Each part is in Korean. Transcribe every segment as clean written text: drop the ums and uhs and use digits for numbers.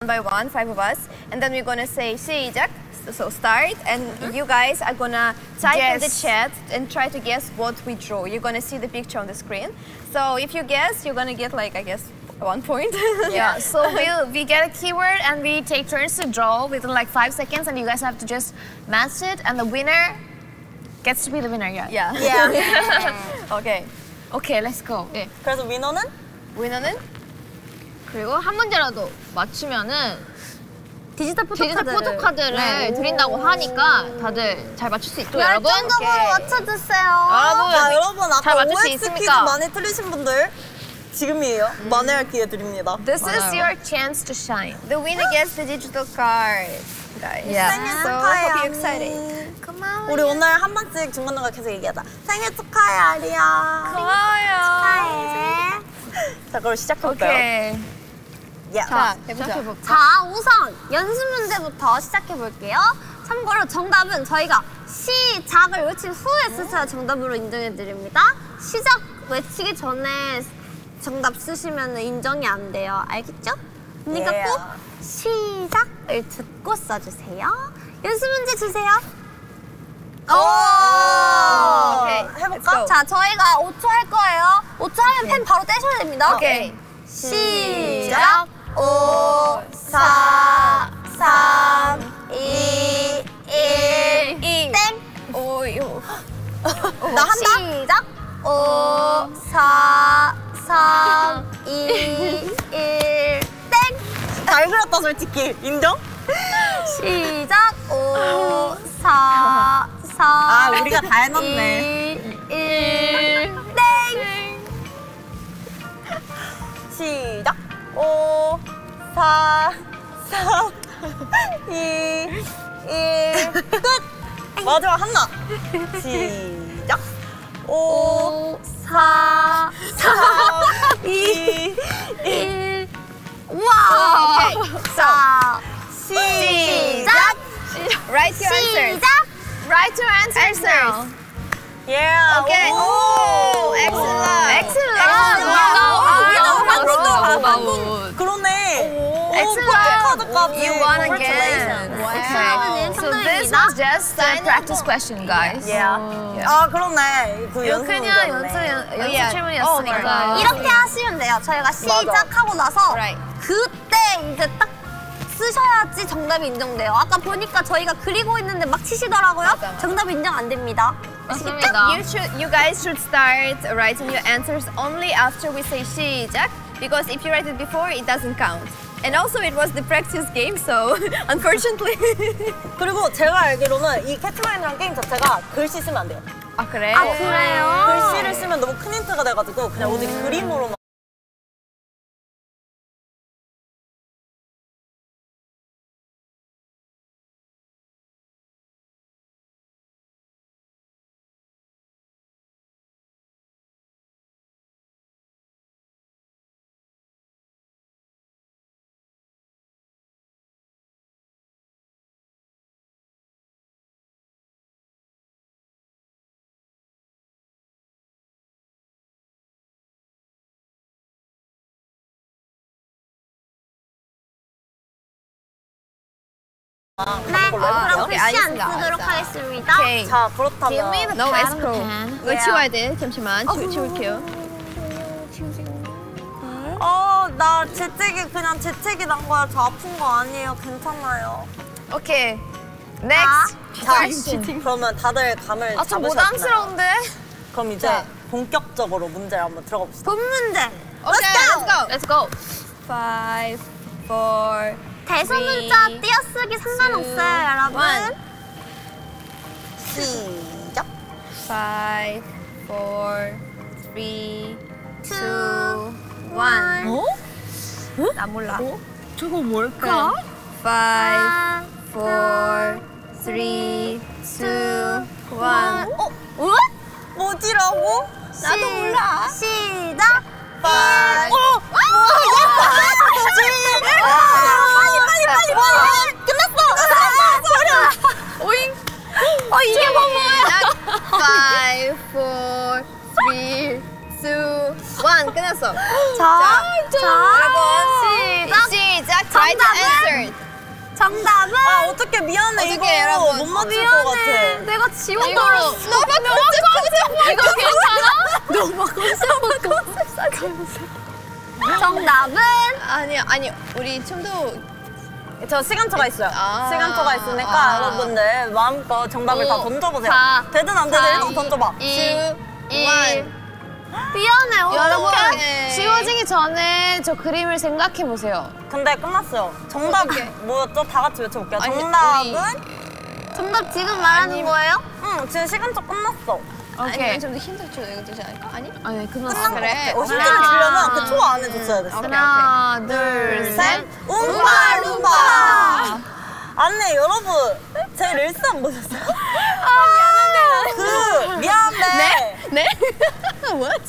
by one, 5 of us, and then we're gonna say 시작. So start, and you guys are gonna type in the chat and try to guess what we draw. You're gonna see the picture on the screen. So if you guess, you're gonna get like, I guess, 1 point. Yeah, so we get a keyword and we take turns to draw within like 5 seconds, and you guys have to just match it, and the winner gets to be the winner. Yeah. Okay. Okay, let's go. 예. 그래서 위너는? 그리고 한 문제라도 맞추면은 디지털 포토카드를 드린다고 하니까 다들 잘 맞출 수 있죠, 여러분? 열정적으로 맞춰주세요. 여러분 잘 아까 맞출 수 OX 퀴즈 있습니까? 많이 틀리신 분들 지금이에요. 만회할 기회 드립니다. This is your chance to shine. The winner gets the digital card, guys. 생일 So I 축하해, hope you're 아리. excited. 고마워요. 우리 오늘 한 번씩 중간중간 계속 얘기하자. 생일 축하해, 아리야. 고마워요. 축하해. 자, 그럼 시작해볼까요? 오케이. 자, 해보자. 자, 우선 연습 문제부터 시작해볼게요. 참고로 정답은 저희가 시작을 외친 후에 쓰셔야 정답으로 인정해드립니다. 시작 외치기 전에 정답 쓰시면 인정이 안 돼요. 알겠죠? 그러니까 꼭 시작을 듣고 써주세요. 연습 문제 주세요. 오케이. 해볼까? 자, 저희가 5초 할 거예요. 5초 하면 펜 바로 떼셔야 됩니다. 오케이. 시작! 5, 4, 3, 2, 1, 땡! 나 한다? 시작! 5, 4, 3, 2, 1, 땡! 잘 그렸다, 솔직히. 인정? 시작! 5, 4, 3, 우리가 다 해놨네. 2, 1, 땡! 시작! 5, 4, 3, 2, 1, 끝! 마지막 한나! 시작! 5, 4, 3, 2, 1. 우와! 오케이. 자, 시작! Write your answers. 시작! Write your answers now. Yeah! Okay. 오! Excellent. 그러네. Excellent. 포토카드까지. You won again. Wow. So this was just a practice question, guys. 아, 그러네. 그 연습 그냥 문제였네. 연습 질문이었으니까. 이렇게 하시면 돼요. 저희가 시작하고 나서 Right. 그때 이제 딱 쓰셔야지 정답이 인정돼요. 아까 보니까 저희가 그리고 있는데 막 치시더라고요. 맞아. 정답 인정 안 됩니다. 맞습니다. You guys should start writing your answers only after we say 시작, because if you write it before, it doesn't count. And also, it was the practice game, so unfortunately. 그리고 제가 알기로는 이 캐치마인이라는 게임 자체가 글씨 쓰면 안 돼요. 아 그래? 아, 그래요? 글씨를 쓰면 너무 큰 힌트가 돼가지고 그냥 오직 그림으로만. 네, 그럼 오케이, 글씨 안 알겠습니다. 쓰도록 하겠습니다. 오케이. 자, 그렇다면 No escrow. 이거 치워야 돼. 잠시만. 치울게요. 나 재채기 그냥 재채기 난 거야. 저 아픈 거 아니에요. 괜찮아요. 오케이. Next. 자, 그러면 다들 감을 좀 잡으셨나요? 부담스러운데? 그럼 이제 본격적으로 문제를 한번 들어가 봅시다. 본 문제. Let's go. 5, 4, 대소문자 띄어쓰기 상관없어요, 여러분. 시작. 5, 4, 3, 2, 1. 나 몰라. 저거 뭘까? 5, 4, 3, 2, 1. 뭐지라고? 나도 몰라. 시작. 빨리. 끝났어. 오잉. 이게 뭐야? 5, 4, 3, 2, 1. 끝났어. 자, 여러분. 시작. Write the 정답은 아 어떡해 미안해 어떡해, 이거 여러분. 못 맞출 것 같아. 내가 지워버렸어. 이거 괜찮아? 정답은 아니 우리 춤도 저 시간초가 있어요. 아. 시간초가 있으니까 여러분들 마음껏 정답을 다 던져보세요. 되든 안 되든 일단 던져봐. 2, 1. 미안해. 여러분 어떡해. 지워지기 전에 저 그림을 생각해 보세요. 근데 끝났어요. 정답 뭐였죠? 다 같이 외쳐볼게요. 아니, 정답은? 정답 지금 말하는 거예요? 응, 지금 시간초 끝났어. 오케이. 아니 좀더 힌트 줘야 되지 않을까? 아니? 아니 끝났어. 끝난 것 그래. 같아. 힌트를 주려면 그 초 안에 줬어야 됐어. 하나, 둘, 셋. 움파룸파! 안네 여러분, 제 릴스 안 보셨어요? 미안한데. 네? 뭐지?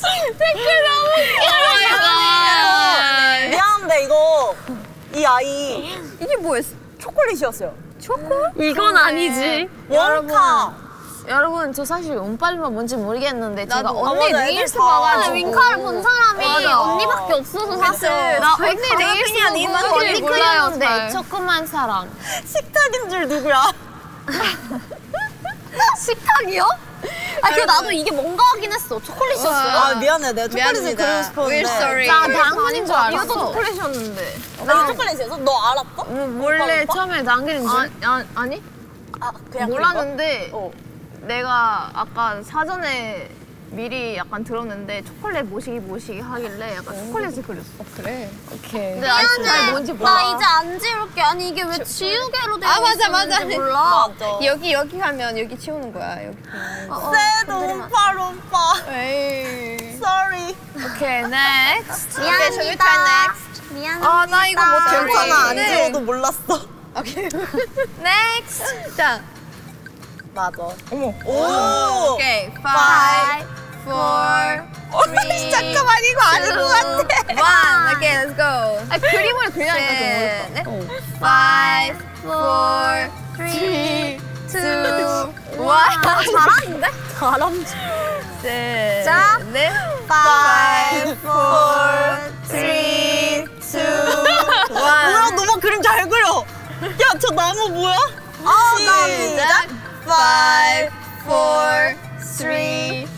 미안한데 이거 이 아이 이게 뭐였어? 초콜릿이었어요. 이건 아니지. 원카. 여러분 저 사실 운빨만 뭔지 모르겠는데 제가 나도. 언니 맞아, 릴스 애들 다. 봐가지고 윙카를 본 사람이 맞아. 언니밖에 없어서 사실. 나 거의 언니 가볍게 릴스 그냥 보고 니만 언니 언니 몰라요. 그렸는데. 잘. 조그만 사람. 식탁인 줄 누구야? 식탁이요? 아, 근데 나도 이게 뭔가 하긴 했어. 초콜릿이었어요. 아 미안해, 내가 초콜릿을 미안합니다. 그리고 싶었는데. We're sorry. 나 당근인 줄 알았어. 이것도 초콜릿이었는데. 나 초콜릿이었어? 너 알았어? 원래 오빠? 처음에 당근인 줄. 아니 아 그냥 몰랐는데 어. 내가 아까 사전에 미리 약간 들었는데 초콜릿 모시기 하길래 약간 초콜릿을 그렸어. 그래. 오케이. 네, 근데 아직 잘 뭔지 몰라. 나 이제 안 지울게. 아니, 이게 왜 지우개로 되어 아 맞아 맞아. 있는지 몰라. 맞아. 여기 하면 여기 치우는 거야. 여기. 새도 움파룸파. 에이. Sorry. 오케이, next. Okay, next. 미안합니다. 아, 나 이거 못해. 괜찮아, 안 네. 지워도 몰랐어. 오케이. Next. 자. 맞아. 어머. 오. 오케이. 5, 4, 3. 잠깐만 이거 아닌 것 같아. 1. Okay, let's go. 아, 그림을 그려야니까 셋, 좀 넷. 5, 4, 3, 2, 1. 잘하는데? 셋. 자. 넷. 5, 4, 3, 2, 1. 뭐야, 너만 그림 잘 그려. 야, 저 나무 뭐야? 시작. 5, 4, 3.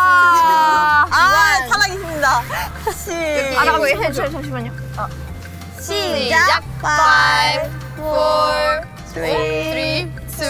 탈락입니다. 라고 해줘. 잠시만요. 시작. 5, 4, 3, 2,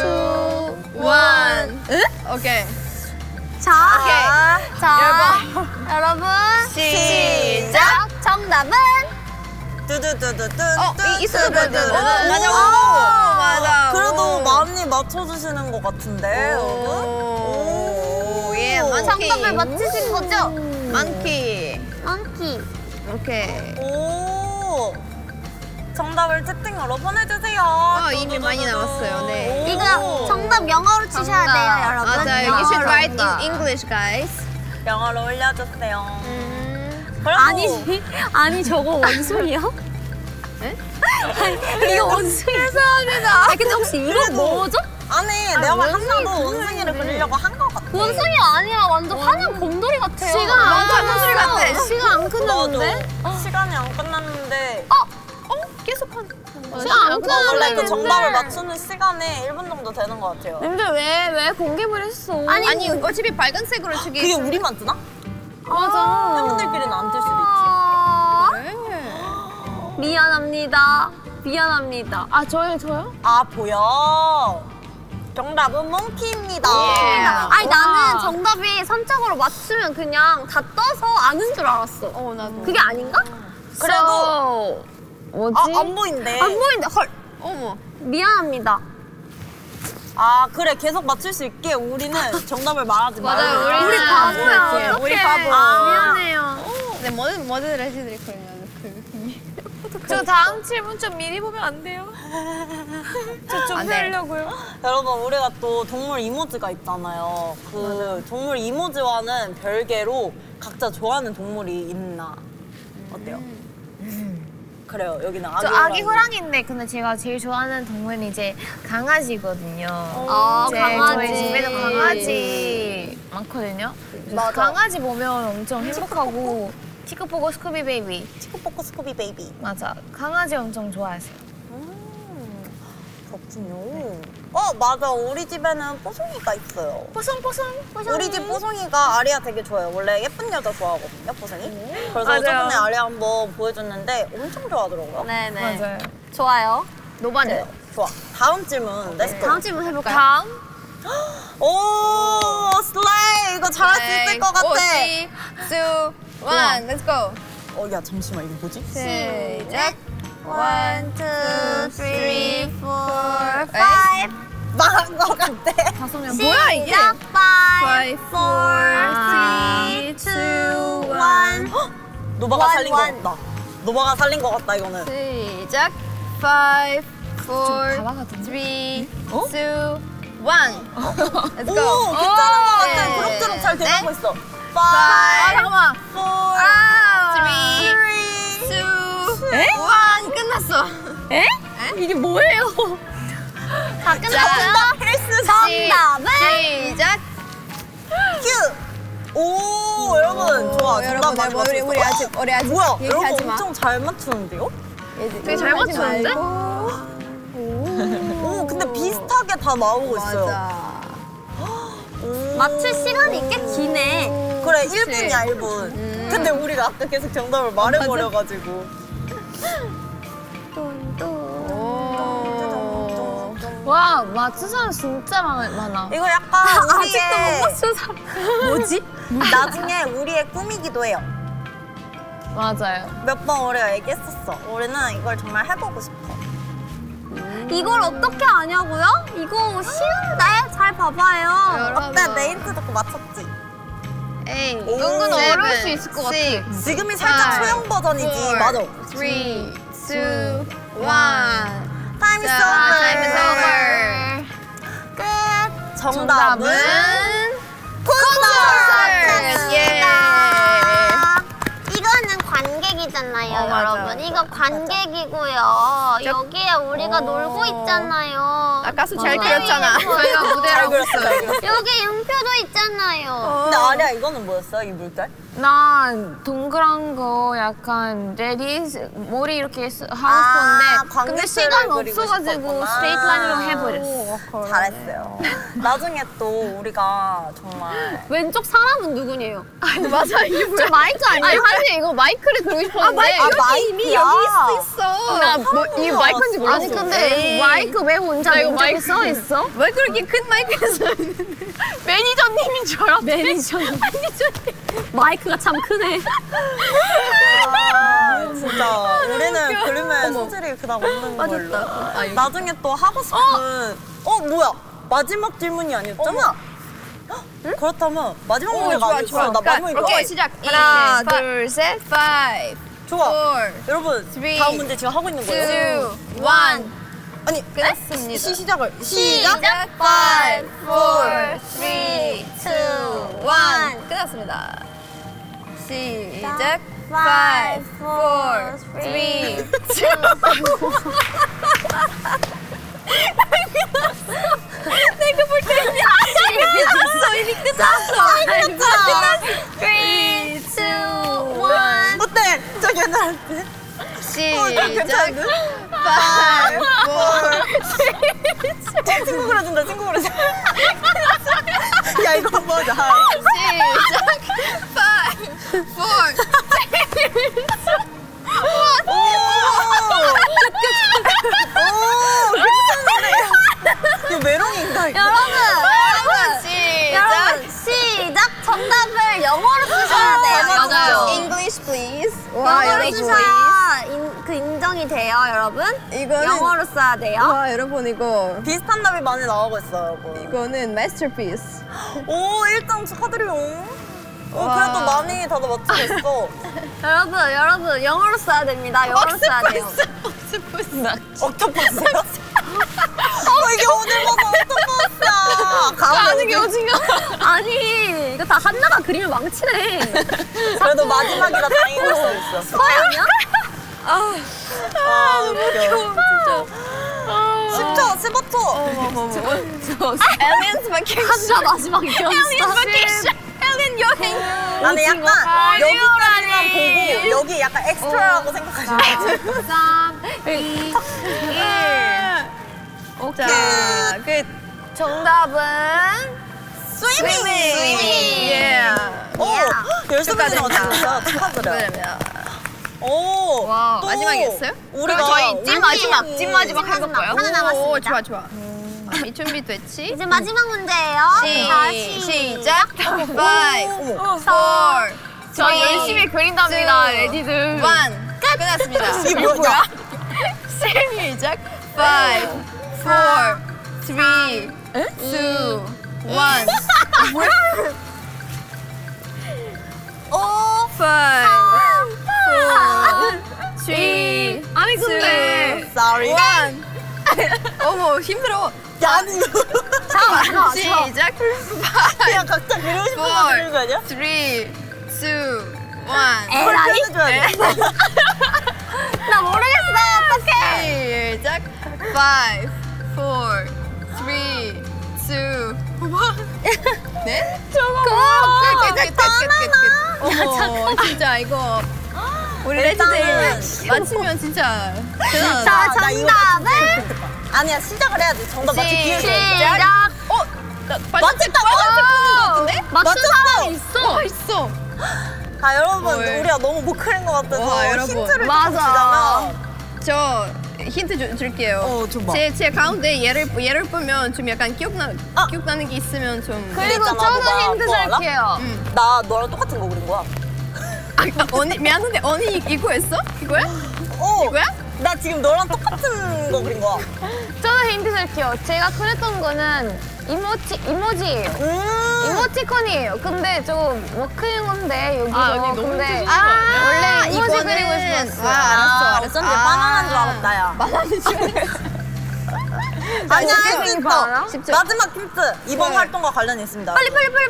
1. 오케이. 자, 자, 여러분. 여러분. 시작. 정답은? 두두두두두. 있어도 맞아. 맞아. 맞아. 그래도 많이 맞춰주시는 것 같은데, 여러분. 오, 예, 정답을 맞히신 거죠? 만키. 먼키. 오케이. 오. 정답을 채팅으로 보내주세요. 이미 많이 나왔어요. 네. 이거 정답 영어로 치셔야 돼요, 여러분. 맞아요. You should write in English, guys. 영어로 올려주세요. 그리고 아니 저거 원숭이야? 이거 원숭이. 죄송합니다. 아 근데 혹시 이거 뭐죠? 아니, 내가 한나도 원숭이를 그리려고 한 것 같아. 원숭이 아니야. 완전 환한 곰돌이 같아요. 시간 안 곰돌이 같아. 시간 안 끝났는데? 시간이 안 끝났는데. 계속 한. 시간 안 원래 그 끝났는데? 정답을 맞추는 시간에 1분 정도 되는 것 같아요. 근데 왜 공개를 했어? 아니, 어차피 빨간색으로 주기. 그게 우리만 뜨나? 맞아. 팬분들끼리는 안 뜰 수도 미안합니다. 미안합니다. 아, 저요? 아, 보여. 정답은 몽키입니다. 아니 나는 정답이 선착으로 맞추면 그냥 다 떠서 아는 줄 알았어. 나도. 그게 아닌가? 그래도 뭐지? 안 보인대. 안 보이는데 헐. 어머. 미안합니다. 아, 그래. 계속 맞출 수 있게 우리는 정답을 말하지 마. 맞아요. 우리 바보야. 우리 바보. 미안해요. 네, 뭐든 해드릴 거예요. 저 다음 질문 좀 미리 보면 안 돼요? 저 좀 안 돼. 배우려고요. 여러분, 우리가 또 동물 이모지가 있잖아요. 그 동물 이모지와는 별개로 각자 좋아하는 동물이 있나? 어때요? 그래요. 여기는 아기 저 호랑이. 아기 호랑이인데 근데 제가 제일 좋아하는 동물은 이제 강아지거든요. 강아지. 저희 집에도 강아지 많거든요. 그래서 맞아. 강아지 보면 엄청 행복하고 티크포고 스쿠비 베이비. 치크포코 스쿠비 베이비. 맞아. 강아지 엄청 좋아하세요. 그렇군요. 맞아. 우리 집에는 뽀송이가 있어요. 뽀송뽀송. 우리 집 뽀송이가 아리아 되게 좋아해요. 원래 예쁜 여자 좋아하거든요, 뽀송이. 그래서 맞아요. 저번에 아리아 한번 보여줬는데 엄청 좋아하더라고요. 네네. 맞아요. 좋아요. 네, 좋아. 다음 질문. 렛츠고. 다음 질문 해볼까요? 다음. 오, 슬레이! 이거 잘할 수 있을 것 같아. 3, 2, 1, let's go. 야, 잠시만. 이거 뭐지? 시작. 1, 2, 3, 4, 5. 망한 것 같아. 다솜이야. 뭐야, 이게? 시작. 5, 4, 4, 3, 2, 1. 노바가 살린 것 원. 같다. 노바가 살린 것 같다, 이거는. 시작. 5, 4, 가라 같은데? 3, 2, 1. 오, Let's go. 괜찮은 것 같아. 네. 그럭저럭 잘 돼가고 있어. 5, 잠깐만. 4, 3, 2, 1. 끝났어. 이게 뭐예요? 다 끝났어요? 정답은? 시작. 큐! 오, 여러분. 좋아. 여러분, 정답 많이 우리 맞췄어. 우리 아직 뭐야, 여러분 얘기하지 마. 엄청 잘 맞추는데요? 되게 잘 맞추는데? 오, 근데 비슷하게 다 나오고 있어요. 맞아. 맞출 시간이 꽤 기네. 그래, 1분이야, 1분. 근데 우리가 아까 계속 정답을 말해버려가지고. 오. 와, 맞춘 사람 진짜 많아. 이거 약간 우리의 아직도 못 맞춘 사람. 뭐지? 나중에 우리의 꿈이기도 해요. 맞아요. 몇 번 우리가 얘기했었어. 우리는 이걸 정말 해보고 싶어. 이걸 어떻게 아냐고요? 이거 쉬운데? 잘 봐봐요. 어때? 내 힌트 듣고 맞췄지? 에이, 오. 은근 어려울 수 있을 것 같아. 지금이 살짝 five, 소형 버전이지. 4, 맞아. 3, 2, 1. Time is Time is over. over. 끝. 정답은 콘서트! 예. 이거는 관객이잖아요, 맞아, 여러분. 맞아. 이거 관객이고요. 여기에 우리가 놀고 있잖아요. 아까 잘 무대 그렸잖아. 위에서. 저희가 무대라고 했어요. 여기 음표도 있잖아요. 근데 아리아 이거는 뭐였어? 이 물결? 난 동그란 거 약간 레디 머리 이렇게 하고 아, 싶었는데 근데 광대뼈를 시간 그리고 없어가지고 싶었구나. 스트레이트 라인으로 해버렸어. 잘했어요. 나중에 또 우리가 정말 왼쪽 사람은 누구예요? 맞아, 이게 뭐야? 저 마이크 아니야? 아니 사실 이거 마이크를 들고 싶었는데 이미 여기 있어. 이 마이크인지 몰랐어. 아니, 근데 에이. 마이크 왜 혼자 나 이거 문자에 마이크 써 있어? 왜 그렇게 큰 마이크에서 매니저님인 줄 알았대. 매니저님. 마이크가 참 크네. 아, 진짜 우리는 그림에 소질이 그닥 없는 걸로. 나중에 또 하고 싶은 뭐야? 마지막 질문이 아니었잖아. 헉, 그렇다면 마지막 문제가 아니었어. 나 마지막 이거. 오케이, 시작. 하나, 둘, 셋, 5, 좋아. 4, 여러분 three, 다음 문제 지금 하고 있는 2, 거예요. 1. 아니 끝났습니다. 시작을 시작. 5, 4, 3, 2, 1. 끝났습니다. 시작. 5, 4, 3, 2. 내가 볼 때는 끝났어. 이미 끝났어. 3, 2, 1. 어때? 저 괜찮은데? 시작. 괜찮은데? 5, 4, 친구 그려준다. 친구 그려준다. 야 이거 한번 하자. 시작. 5, 4, 이거 메롱인가 이거? 여러분, 시작! 정답을 영어로 쓰셔야 돼요. 맞아요. English please. 영어로 쓰셔야 인정이 돼요, 여러분. 이거는 영어로 써야 돼요. 와 여러분 이거 비슷한 답이 많이 나오고 있어요, 여러분. 이거는 masterpiece. 오, 1등 축하드려요. 와. 그래도 많이 다들 맞추고 있어. 여러분, 영어로 써야 됩니다. 영어로 써야 돼요. 옥토퍼스요? 이게 오늘 봐서 옥토퍼스야. 가운데 게 오징어. 아니, 이거 다 한나가 그림을 망치네. 그래도 마지막이라 다행인 걸 수도 있어. 서양이야? 너무 웃겨. 진짜. 15초. Aliens vacation. 한나 마지막이었어. Aliens vacation. Alien 여행. 아니, 약간 여기까지만 보고 여기 약간 엑스트라라고 생각하시면 돼요. 3, 2, 1. 정답은 스위밍! 예. 오! 열심히 맞췄어요. 축하드려요. 축하드립니다. 오! 와우. 또 마지막이었어요? 우리가 그럼 저희 찐 마지막 해볼 거예요? 하나 남았습니다. 오, 좋아, 좋아. 이 준비됐지? 이제 마지막 문제예요. 자, 시작! 5, 어머. 4, 저희 열심히 그린답니다, 레디들. 1. 끝났습니다. 이게 뭐야? 시작! 5, 4, 3, 2, 1. 뭐야? 5, 5, 4, 3, 아니, 근데. Sorry. 1. 어머, 힘들어. 야, 아니 이거 시작! 그냥 각자 그리고 싶은 거 그리는 거 아니야? 3, 2, 1. 에라이? 해줘야 돼. 나 모르겠어. 어떡해. 시작! 5, 4, 3, 2, 1. 네? 어머, 진짜 이거 우리 레지들 맞추면 진짜 대단하다. 자, 나 이거 정답은 아니야, 시작을 해야지. 정답 맞출 기회가 있어. 시작. 맞췄다고? 맞춘 사람 있어. 있어. 아, 여러분, 헐. 우리가 너무 못 그린 것 같아서 와, 여러분. 힌트를 맞아. 조금 주자면 저 힌트 줄게요. 줘봐. 제 가운데 얘를 보면 좀 약간 기억나는 게 있으면 좀. 그리고 있잖아, 저도 너가 힌트 뭐 알아? 줄게요. 나 너랑 똑같은 거 그린 거야. 언니 미안한데 언니 이거 했어? 이거야? 어. 이거야? 나 지금 너랑 똑같은 거 그린 거야. 저도 힌트 줄게요. 제가 그렸던 거는 이모지예요. 이모티콘이에요. 근데 좀 그린 건데 여기서. 아, 언니 너무 근데 힘드신 거 아니야? 원래 이모지 이거는- 그리고 싶었어요. 알았어. 어쩐지 바나나인 줄 알았다, 야. 바나나인 줄 알았어. 아니야, 어떻게 힌트. 바나나? 마지막 힌트. 이번 네. 활동과 관련이 있습니다. 빨리.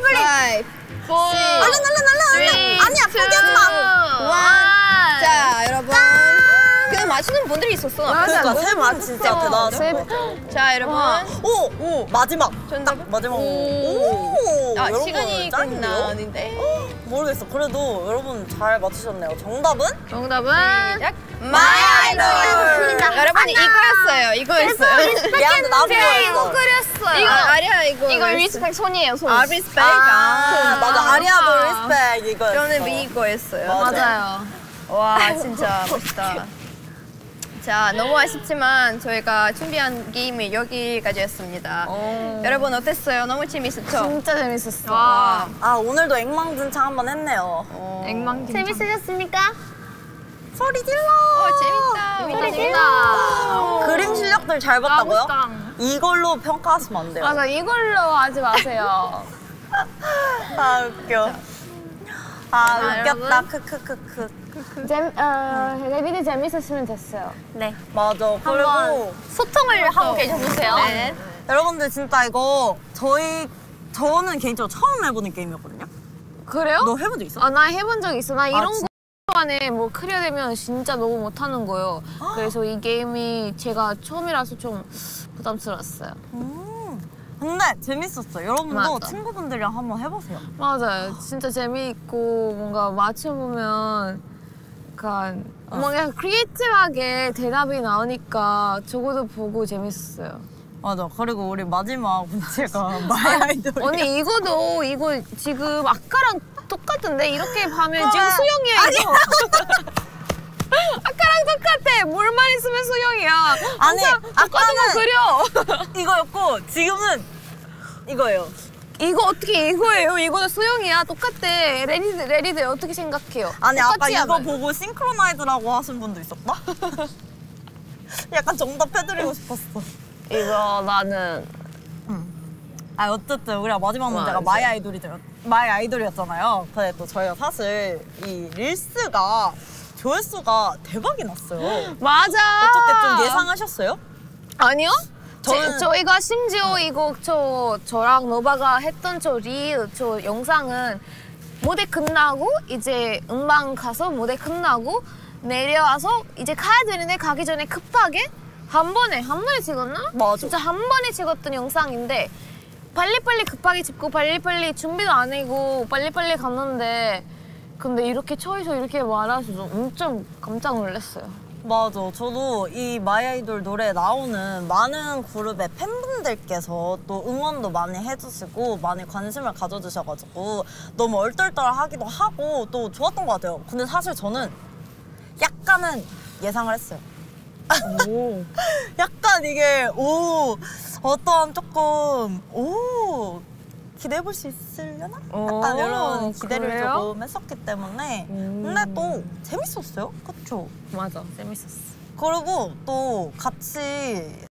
5, 4, 아니야, 포기하지 마. 자, 여러분. 그냥 맞추는 분들이 있었어. 그러니까 오늘 세분 맞췄어. 진짜 대단하죠. 자, 여러분. 오! 마지막. 정답? 딱 마지막. 오. 아, 여러분, 시간이 짱인데요? 끝나 아닌데. 모르겠어. 그래도 여러분 잘 맞추셨네요. 정답은? 정답은 시작. 마이 아이돌. 여러분 이거였어요. 이거였어요. 미안한데 나도 이거였어. 그렸어요. 이거 아리아 이거. 이거 리스펙 손이에요, 손. 아 리스펙. 아, 맞아. 아리아도 리스펙 이거였어. 저는 이거였어요. 맞아요. 와 진짜 멋있다. 자 너무 아쉽지만 저희가 준비한 게임이 여기까지였습니다. 여러분 어땠어요? 너무 재밌었죠? 진짜 재밌었어. 와. 아, 오늘도 앵망진창 한번 했네요. 앵망 재밌으셨습니까? 소리 질러. 재밌다. 재밌다. 그림 실력들 잘 봤다고요? 멋있다. 이걸로 평가하시면 안 돼요. 맞아, 이걸로 하지 마세요. 아, 웃겨. 아, 웃겼다. 여러분. 크크크크. 레디들 재밌었으면 됐어요. 네. 맞아. 그리고 소통을 하고 계셔주세요. 네. 여러분들 진짜 이거 저는 개인적으로 처음 해보는 게임이었거든요. 그래요? 너 해본 적 있어? 아, 나 해본 적 있어. 나 이런 진짜? 거 안에 뭐 클리어 되면 진짜 너무 못하는 거예요. 그래서 이 게임이 제가 처음이라서 좀 부담스러웠어요. 근데 재밌었어. 여러분도 맞아. 친구분들이랑 한번 해보세요. 맞아요. 진짜 재미있고 뭔가 맞춰보면 약간 뭔가 크리에이티브하게 대답이 나오니까 저거도 보고 재밌었어요. 맞아. 그리고 우리 마지막 문제가 마이 아이돌. 언니 이거 지금 아까랑 똑같은데 이렇게 하면 지금 수영이야 이거. 아까랑 똑같아. 물만 있으면 수영이야. 아니, 똑같은 거 그려. 이거였고 지금은 이거예요. 이거 어떻게 이거예요? 이거는 수영이야. 똑같아. 레디들 어떻게 생각해요? 아니 아까 똑같이 이거 하면. 보고 싱크로나이즈라고 하신 분도 있었다? 약간 정답해드리고 싶었어. 이거 나는 아 어쨌든 우리가 마지막 문제가 맞아. 마이 아이돌이었잖아요. 근데 또 저희가 사실 이 릴스가 조회수가 대박이 났어요. 맞아. 어떻게 좀 예상하셨어요? 아니요? 저는- 저희가 심지어 이거 저랑 노바가 했던 저 영상은 무대 끝나고 이제 음방 가서 무대 끝나고 내려와서 이제 가야 되는데 가기 전에 급하게 한 번에 찍었나? 맞아. 진짜 한 번에 찍었던 영상인데 빨리빨리 급하게 찍고 빨리빨리 준비도 안 하고 빨리빨리 갔는데 근데 이렇게 처에서 이렇게 말하셔서 엄청 깜짝 놀랐어요. 맞아. 저도 이 마이아이돌 노래에 나오는 많은 그룹의 팬분들께서 또 응원도 많이 해주시고 많이 관심을 가져주셔가지고 너무 얼떨떨하기도 하고 또 좋았던 것 같아요. 근데 사실 저는 약간은 예상을 했어요. 오. 약간 이게 어떤 조금 기대해볼 수 있으려나? 약간 이런 기대를 그래요? 조금 했었기 때문에 근데 또 재밌었어요. 그쵸? 맞아, 재밌었어. 그리고 또 같이